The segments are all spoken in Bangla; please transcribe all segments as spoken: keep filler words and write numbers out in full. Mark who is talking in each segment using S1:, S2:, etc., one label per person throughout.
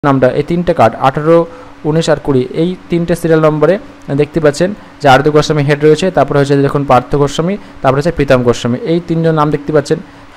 S1: নামটা এই তিনটে কার্ড আঠারো উনিশ আর কুড়ি এই তিনটে সিরিয়াল নম্বরে দেখতে পাচ্ছেন যে আরতি গোস্বামী হেড রয়েছে, তারপরে হচ্ছে দেখুন পার্থ গোস্বামী, তারপরে হচ্ছে প্রীতম গোস্বামী, এই তিনজন নাম দেখতে পাচ্ছেন।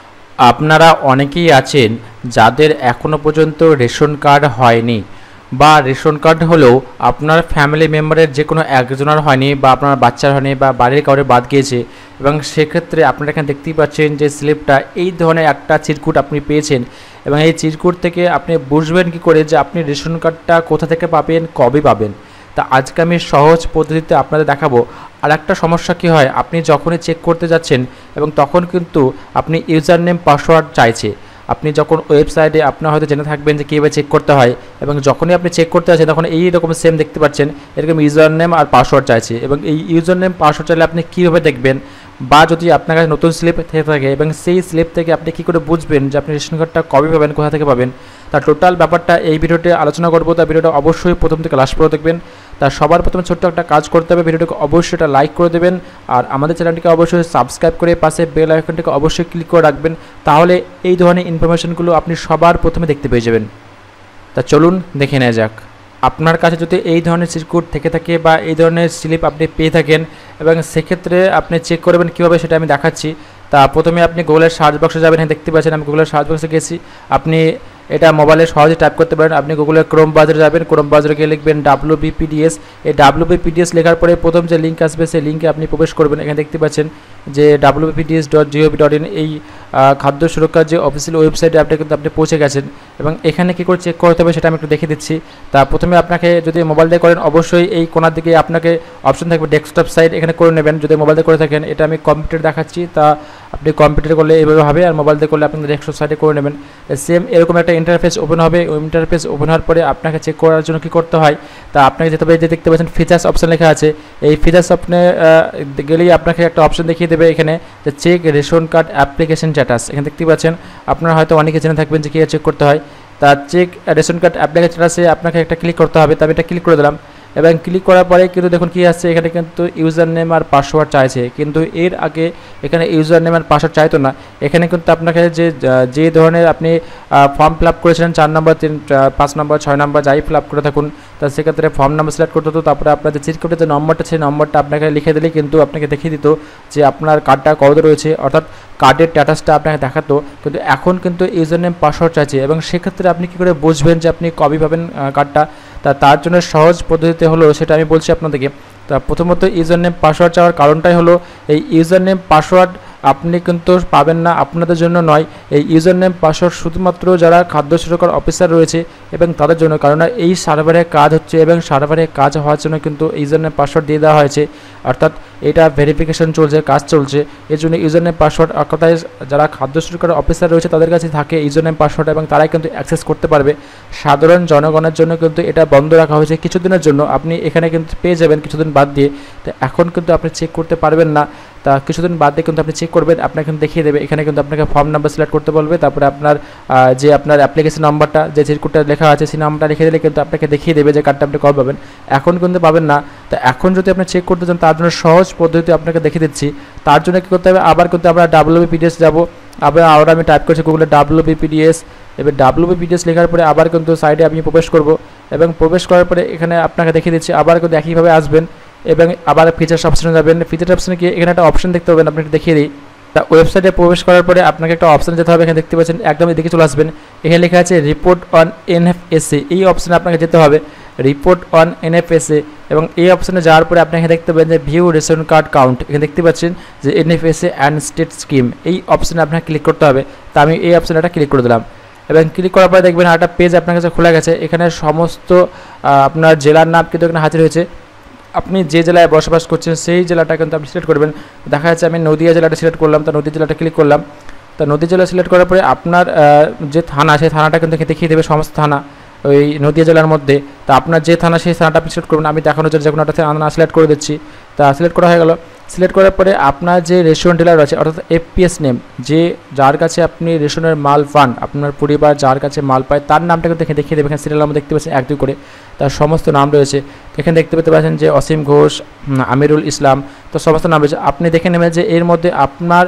S1: আপনারা অনেকেই আছেন যাদের এখনও পর্যন্ত রেশন কার্ড হয়নি, বা রেশন কার্ড হলেও আপনার ফ্যামিলি মেম্বারের যে কোনো একজনের হয়নি, বা আপনার বাচ্চার হয়নি, বা বাড়ির কাউরে বাদ গিয়েছে, এবং সেক্ষেত্রে আপনারা এখানে দেখতেই পাচ্ছেন যে স্লিপটা এই ধরনের একটা চিরকুট আপনি পেয়েছেন, এবং এই চিরকুট থেকে আপনি বুঝবেন কি করে যে আপনি রেশন কার্ডটা কোথা থেকে পাবেন, কবে পাবেন। তা আজকে আমি সহজ পদ্ধতিতে আপনাদের দেখাবো। আর একটা সমস্যা কী হয়, আপনি যখনই চেক করতে যাচ্ছেন এবং তখন কিন্তু আপনি ইউজার নেম পাসওয়ার্ড চাইছে। আপনি যখন ওয়েবসাইটে আপনার হয়তো জেনে থাকবেন যে কীভাবে চেক করতে হয়, এবং যখনই আপনি চেক করতে যাচ্ছেন তখন এই রকম সেম দেখতে পাচ্ছেন এরকম ইউজার নেম আর পাসওয়ার্ড চাইছে। এবং এই ইউজার নেম পাসওয়ার্ড চাইলে আপনি কীভাবে দেখবেন, বা যদি আপনার কাছে নতুন স্লিপ থেকে থাকে এবং সেই স্লিপ থেকে আপনি কী করে বুঝবেন যে আপনি রেশন কার্ডটা কবে পাবেন, কোথা থেকে পাবেন, তার টোটাল ব্যাপারটা এই ভিডিওতে আলোচনা করবো। তার ভিডিওটা অবশ্যই প্রথম থেকে লাস্ট পর্যন্ত দেখবেন। তার সবার প্রথমে ছোট্ট একটা কাজ করতে হবে, ভিডিওটাকে অবশ্যই এটা লাইক করে দেবেন, আর আমাদের চ্যানেলটিকে অবশ্যই সাবস্ক্রাইব করে পাশে বেল আইকনটিকে অবশ্যই ক্লিক করে রাখবেন, তাহলে এই ধরনের ইনফরমেশনগুলো আপনি সবার প্রথমে দেখতে পেয়ে যাবেন। তা চলুন দেখে নেওয়া যাক। আপনার কাছে যদি এই ধরনের চিরকুট থেকে থাকে বা এই ধরনের স্লিপ আপনি পেয়ে থাকেন, এবং সেক্ষেত্রে আপনি চেক করবেন কীভাবে সেটা আমি দেখাচ্ছি। তা প্রথমে আপনি গুগলের সার্চ বক্সে যাবেন, হ্যাঁ দেখতে পাচ্ছেন আমি গুগলের সার্চ বক্সে গেছি। আপনি এটা মোবাইলে সহজে টাইপ করতে পারেন। আপনি গুগলের ক্রোম ব্রাউজারে যাবেন, ক্রোম ব্রাউজারে গিয়ে লিখবেন W B P D S. এই W B P D S লেখার পরে প্রথম যে লিঙ্ক আসবে সেই লিঙ্কে আপনি প্রবেশ করবেন। এখানে দেখতে পাচ্ছেন যে W B P D S dot G O V dot in এই খাদ্য সুরক্ষার যে অফিসিয়াল ওয়েবসাইটে আপনি কিন্তু আপনি পৌঁছে গেছেন, এবং এখানে কী করে চেক করতে হবে সেটা আমি একটু দেখিয়ে দিচ্ছি। তা প্রথমে আপনাকে যদি মোবাইল দিয়ে করেন অবশ্যই এই কোনার দিকে আপনাকে অপশন থাকবে ডেস্কটপ সাইড, এখানে করে নেবেন। যদি মোবাইল দিয়ে করে থাকেন, এটা আমি কম্পিউটার দেখাচ্ছি, তা আপনি কম্পিউটার করলে এইভাবে হবে, আর মোবাইল দিয়ে করলে আপনি ডেস্কটপ সাইডে করে নেবেন। সেম এরকম একটা ইন্টারফেস ওপেন হবে। ওই ইন্টারফেস ওপেন হওয়ার পরে আপনাকে চেক করার জন্য কী করতে হয়, তা আপনাকে যেতে হবে, যে দেখতে পাচ্ছেন ফিচার্স অপশন লেখা আছে, এই ফিচার্স অপশনে গেলেই আপনাকে একটা অপশন দেখিয়ে দেবে এখানে যে check ration card application status. এখানে দেখতে পাচ্ছেন আপনারা হয়তো অনেকে জেনে থাকবেন যে কীভাবে চেক করতে হয়। তা চেক রেশন কার্ড অ্যাপ্লিকেশন স্ট্যাটাসে আপনাকে একটা ক্লিক করতে হবে। তবে এটা ক্লিক করে দিলাম, এবং ক্লিক করার পরে কিন্তু দেখুন কী আসছে, এখানে কিন্তু ইউজার নেম আর পাসওয়ার্ড চাইছে, কিন্তু এর আগে এখানে ইউজার নেম আর পাসওয়ার্ড চাইতো না। এখানে কিন্তু আপনাকে যে যে ধরনের আপনি ফর্ম ফিল আপ করেছিলেন, চার নম্বর তিন পাঁচ নম্বর ছয় নম্বর যাই ফিল আপ করে থাকুন, তা সেক্ষেত্রে ফর্ম নাম্বার সিলেক্ট করতে হতো। তারপরে আপনার যে চিরকুটের যে নম্বরটা সেই নম্বরটা আপনাকে লিখে দিলে কিন্তু আপনাকে দেখিয়ে দিত যে আপনার কার্ডটা কত রয়েছে, অর্থাৎ কার্ডের স্ট্যাটাসটা আপনাকে দেখাতো। কিন্তু এখন কিন্তু ইউজার নেম পাসওয়ার্ড চাইছে, এবং সেক্ষেত্রে আপনি কী করে বুঝবেন যে আপনি কবে পাবেন কার্ডটা, তা তার জন্য সহজ পদ্ধতিতে হলো সেটা আমি বলছি আপনাদেরকে। তা প্রথমত ইউজার নেম পাসওয়ার্ড চাওয়ার কারণটাই হলো এই ইউজার নেম পাসওয়ার্ড আপনি কিন্তু পাবেন না, আপনাদের জন্য নয়। এই ইউজার নেম পাসওয়ার্ড শুধুমাত্র যারা খাদ্য সুরক্ষার অফিসার রয়েছে এবং তাদের জন্য, কারণ এই সার্ভারে কাজ হচ্ছে এবং সার্ভারে কাজ হওয়ার জন্য কিন্তু ইউজার নেম পাসওয়ার্ড দিয়ে দেওয়া হয়েছে, অর্থাৎ এটা ভেরিফিকেশন চলছে, কাজ চলছে, এর জন্য ইউজার নেম পাসওয়ার্ড কথায় যারা খাদ্য সুরক্ষার অফিসার রয়েছে তাদের কাছে থাকে ইউজার নেম পাসওয়ার্ড, এবং তারাই কিন্তু অ্যাক্সেস করতে পারবে। সাধারণ জনগণের জন্য কিন্তু এটা বন্ধ রাখা হয়েছে কিছুদিনের জন্য। আপনি এখানে কিন্তু পেয়ে যাবেন কিছুদিন বাদ দিয়ে, তো এখন কিন্তু আপনি চেক করতে পারবেন না। তা কিছুদিন বাদ দিয়ে কিন্তু আপনি চেক করবেন, আপনাকে কিন্তু দেখিয়ে দেবে। এখানে কিন্তু আপনাকে ফর্ম নাম্বার সিলেক্ট করতে বলবে, তারপরে আপনার যে আপনার অ্যাপ্লিকেশন নাম্বারটা যে চিরকুটটা লেখা আছে সেই নাম্বারটা লিখে দিলে কিন্তু আপনাকে দেখিয়ে দেবে যে কার্ডটা আপনি কবে পাবেন। এখন কিন্তু পাবেন না। তো এখন যদি আপনি চেক করতে চান তার জন্য সহজ পদ্ধতি আপনাকে দেখিয়ে দিচ্ছি। তার জন্য কী করতে হবে, আবার কিন্তু আমরা W B P D S যাবো। আবার আবার আমি টাইপ করছি গুগলে W B P D S. এবার W B P D S লেখার পরে আবার কিন্তু সাইডে আমি প্রবেশ করব, এবং প্রবেশ করার পরে এখানে আপনাকে দেখিয়ে দিচ্ছি। আবার কিন্তু একইভাবে আসবেন এবং আবার ফিচার্স অপশনে যাবেন। ফিচার অপশনে গিয়ে এখানে একটা অপশন দেখতে পাবেন, আপনাকে দেখিয়ে দিই। তা ওয়েবসাইটে প্রবেশ করার পরে আপনাকে একটা অপশানে যেতে হবে। এখানে দেখতে পাচ্ছেন একদম এদিকে চলে আসবেন, এখানে লেখা আছে report on N F S A. এই অপশানে আপনাকে যেতে হবে, report on N F S A, এবং এই অপশানে যাওয়ার পরে আপনি এখানে দেখতে পাবেন যে ভিউ রেশন কার্ড কাউন্ট। এখানে দেখতে পাচ্ছেন যে N F S A and state scheme, এই অপশানে আপনাকে ক্লিক করতে হবে। তা আমি এই অপশানে একটা ক্লিক করে দিলাম, এবং ক্লিক করার পরে দেখবেন একটা পেজ আপনার কাছে খোলা গেছে। এখানে সমস্ত আপনার জেলার নাম কিন্তু এখানে হাজির হয়েছে। আপনি যে জেলায় বসবাস করছেন সেই জেলাটা কিন্তু আপনি সিলেক্ট করবেন। দেখা যাচ্ছে আমি নদিয়া জেলাটা সিলেক্ট করলাম, তা নদী জেলাটা ক্লিক করলাম। তা নদী জেলা সিলেক্ট করার পরে আপনার যে থানা সেই থানাটা কিন্তু দেখিয়ে দেবে সমস্ত থানা ওই নদিয়া জেলার মধ্যে। তা আপনার যে থানা সেই থানাটা আপনি সিলেক্ট করবেন। আমি দেখানোর জন্য যে কোনো একটা থানা সিলেক্ট করে দিচ্ছি। তা সিলেক্ট করা হয়ে গেল। সিলেক্ট করার পরে আপনার যে রেশন ডিলার আছে, অর্থাৎ এফ পি এস নেম, যে যার কাছে আপনি রেশনের মাল পান, আপনার পরিবার যার কাছে মাল পায় তার নামটা কিন্তু দেখে দেখিয়ে দেবে। এখানে সিরিয়াল নাম্বার দেখতে পাচ্ছেন এক দুই করে তার সমস্ত নাম রয়েছে। এখানে দেখতে পেতে পাচ্ছেন যে অসীম ঘোষ, আমিরুল ইসলাম, তো সমস্ত নাম রয়েছে। আপনি দেখে নেবেন যে এর মধ্যে আপনার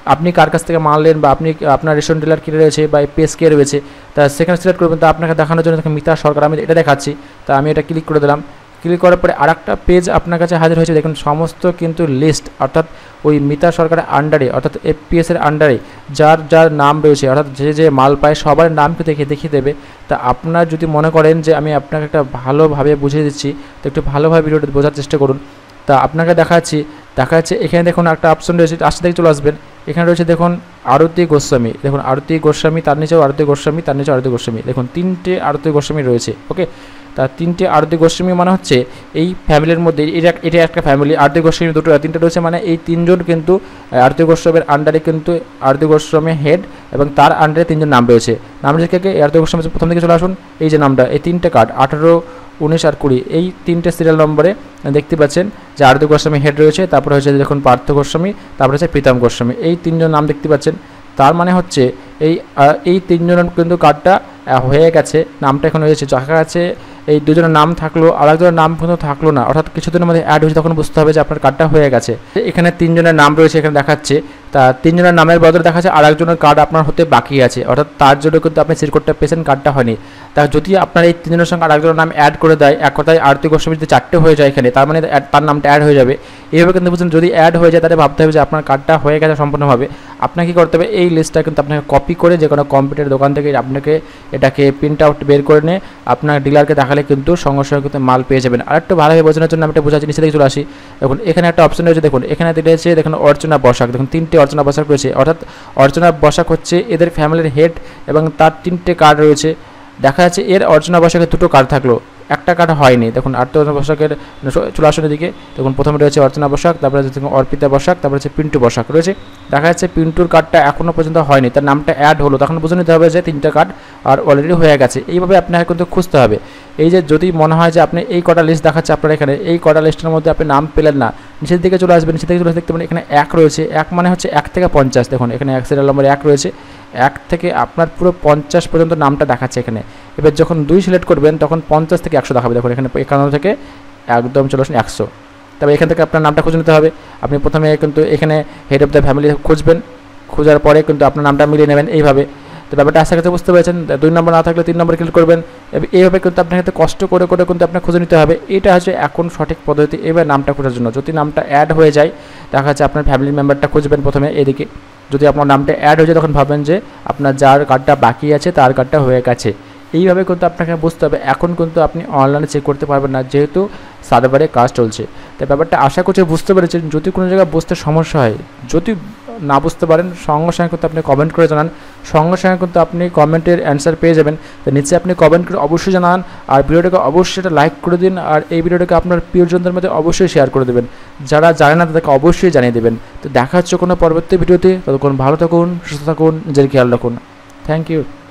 S1: আপনি কার কাছ থেকে মাল নেন বা আপনি আপনার রেশন ডিলার কিনে রয়েছে বা পেজ কে রয়েছে, তা সেখানে সিলেক্ট করবেন। তা আপনাকে দেখানোর জন্য দেখুন মিতা সরকার আমি এটা দেখাচ্ছি। তা আমি এটা ক্লিক করে দিলাম। ক্লিক করার পরে আর একটা পেজ আপনার কাছে হাজির হয়েছে। দেখুন সমস্ত কিন্তু লিস্ট, অর্থাৎ ওই মিতা সরকারের আন্ডারে অর্থাৎ এফপিএসের আন্ডারে যার যার নাম রয়েছে, অর্থাৎ যে যে মাল পায় সবার নামকে দেখে দেখিয়ে দেবে। তা আপনার যদি মনে করেন যে আমি আপনাকে একটা ভালোভাবে বুঝিয়ে দিচ্ছি, তো একটু ভালোভাবে ভিডিওটা বোঝার চেষ্টা করুন। তা আপনাকে দেখাচ্ছি দেখা যাচ্ছে এখানে দেখুন একটা অপশন রয়েছে, আসতে থেকে চলে আসবেন। এখানে রয়েছে দেখুন আরতি গোস্বামী, দেখুন আরতি গোস্বামী, তার নিচেও আরতি গোস্বামী, তার নিচেও আরতি গোস্বামী, দেখুন তিনটে আরতি গোস্বামী রয়েছে। ওকে, তা তিনটে আরতি গোস্বামী মানে হচ্ছে এই ফ্যামিলির মধ্যে এটা এটা একটা ফ্যামিলি। আরতি গোস্বামী দুটো তিনটে রয়েছে, মানে এই তিনজন কিন্তু আরতি গোস্বামীর আন্ডারে কিন্তু আরতি গোস্বামী হেড এবং তার আন্ডারে তিনজন নাম রয়েছে। নাম রেখে কে আরতি গোস্বামী প্রথম থেকে চলে আসুন। এই যে নামটা, এই তিনটে কার্ড আঠারো উনিশ আর কুড়ি এই তিনটে সিরিয়াল নম্বরে দেখতে পাচ্ছেন যে আরতি গোস্বামী হেড রয়েছে, তারপরে হচ্ছে দেখুন পার্থ গোস্বামী, তারপরে হচ্ছে প্রীতম গোস্বামী, এই তিনজন নাম দেখতে পাচ্ছেন। তার মানে হচ্ছে এই এই তিনজন কিন্তু কার্ডটা হয়ে গেছে, নামটা এখন হয়েছে। দেখা যাচ্ছে এই দুজনের নাম থাকলো, আরেকজনের নাম কিন্তু থাকলো না, অর্থাৎ কিছুদিনের মধ্যে অ্যাড হয়েছে, তখন বুঝতে হবে যে আপনার কার্ডটা হয়ে গেছে। এখানে তিনজনের নাম রয়েছে এখানে দেখাচ্ছে, তা তিনজনের নামের বদলে দেখাচ্ছে আরেকজনের কার্ড আপনার হতে বাকি আছে, অর্থাৎ তার জন্য কিন্তু আপনি সিল কোডটা পেয়েছেন, কার্ডটা হয়নি। তা যদি আপনার এই তিনজনের সঙ্গে আরেকজনের নাম অ্যাড করে দেয়, এক কথায় আরতি গোস্বামী যদি চারটে হয়ে যায় এখানে, তার মানে তার নামটা অ্যাড হয়ে যাবে। এইভাবে কিন্তু বুঝছেন, যদি অ্যাড হয়ে যায় তাহলে ভাবতে হবে যে আপনার কার্ডটা হয়ে গেছে সম্পূর্ণভাবে। আপনাকে কী করতে হবে, এই লিস্টটা কিন্তু আপনাকে কপি করে যে কোনো কম্পিউটার দোকান থেকে আপনাকে এটাকে প্রিন্ট আউট বের করে নিয়ে আপনার ডিলারকে দেখালে কিন্তু সঙ্গে সঙ্গে কিন্তু মাল পেয়ে যাবেন। আর একটু ভালোভাবে বোঝানোর জন্য আমি একটা বোঝাচ্ছি, নিচে থেকে চলে আসি। দেখুন এখানে একটা অপশন রয়েছে, দেখুন এখানে দিয়েছে দেখুন অর্চনা বসাক, দেখুন তিনটে অর্চনা বসাক রয়েছে, অর্থাৎ অর্চনা বসাক হচ্ছে এদের ফ্যামিলির হেড এবং তার তিনটে কার্ড রয়েছে। দেখা যাচ্ছে এর অর্চনা বসাকের দুটো কার্ড থাকলো, একটা কার্ড হয়নি। দেখুন আর্থনা বসাকের চলে আসনের দিকে দেখুন প্রথমে রয়েছে অর্চনা বসাক, তারপরে দেখুন অর্পিতা বসাক, তারপরে হচ্ছে পিন্টু বসাক রয়েছে। দেখা যাচ্ছে পিন্টুর কার্ডটা এখনও পর্যন্ত হয়নি, তার নামটা অ্যাড হলো, তখন বুঝে নিতে হবে যে তিনটা কার্ড আর অলরেডি হয়ে গেছে। এইভাবে আপনাকে কিন্তু খুঁজতে হবে। এই যে যদি মনে হয় যে আপনি এই কটা লিস্ট দেখাচ্ছে আপনার এখানে, এই কটা লিস্টের মধ্যে আপনি নাম পেলেন না, নিচের দিকে চলে আসবেন। নিচের দিকে চলে দেখতে পাবেন এখানে এক রয়েছে, এক মানে হচ্ছে এক থেকে পঞ্চাশ। দেখুন এখানে এক সিরিয়াল নম্বর এক রয়েছে, এক থেকে আপনার পুরো পঞ্চাশ পর্যন্ত নামটা দেখাচ্ছে এখানে। এবার যখন দুই সিলেক্ট করবেন তখন পঞ্চাশ থেকে একশো দেখাবে। দেখুন এখানে একান্ন থেকে একদম চলে আসুন একশো। তবে এখান থেকে আপনার নামটা খুঁজে নিতে হবে। আপনি প্রথমে কিন্তু এখানে হেড অফ দ্য ফ্যামিলি খুঁজবেন, খোঁজার পরে কিন্তু আপনার নামটা মিলিয়ে নেবেন এইভাবে। তো ব্যাপারটা আশা করতে বুঝতে পেরেছেন। দুই নম্বর না থাকলে তিন নম্বর ক্লিক করবেন, এইভাবে কিন্তু আপনার ক্ষেত্রে কষ্ট করে করে কিন্তু আপনার খুঁজে নিতে হবে। এটা হচ্ছে এখন সঠিক পদ্ধতি এবার নামটা খোঁজার জন্য। যদি নামটা অ্যাড হয়ে যায় দেখা যাচ্ছে আপনার ফ্যামিলি মেম্বারটা খুঁজবেন প্রথমে এদিকে, যদি আপনার নামটা অ্যাড হয়ে যায় তখন ভাববেন যে আপনার যার কার্ডটা বাকি আছে তার কার্ডটা হয়ে গেছে। এইভাবে কিন্তু আপনাকে বুঝতে হবে। এখন কিন্তু আপনি অনলাইনে চেক করতে পারবেন না, যেহেতু সার্ভারে কাজ চলছে। তাই ব্যাপারটা আশা করছি বুঝতে পেরেছেন। যদি কোনো জায়গায় বুঝতে সমস্যা হয়, যদি না বুঝতে পারেন সঙ্গে সঙ্গে কিন্তু আপনি কমেন্ট করে জানান, সঙ্গে সঙ্গে কিন্তু আপনি কমেন্টের অ্যান্সার পেয়ে যাবেন। তো নিচে আপনি কমেন্ট করে অবশ্যই জানান, আর ভিডিওটাকে অবশ্যই এটা লাইক করে দিন, আর এই ভিডিওটাকে আপনার প্রিয়জনদের মধ্যে অবশ্যই শেয়ার করে দেবেন। যারা জানে না তাদেরকে অবশ্যই জানিয়ে দেবেন। তো দেখা হচ্ছে কোনো পরবর্তী ভিডিওতে, ততক্ষণ ভালো থাকুন, সুস্থ থাকুন, নিজের খেয়াল রাখুন। Thank you.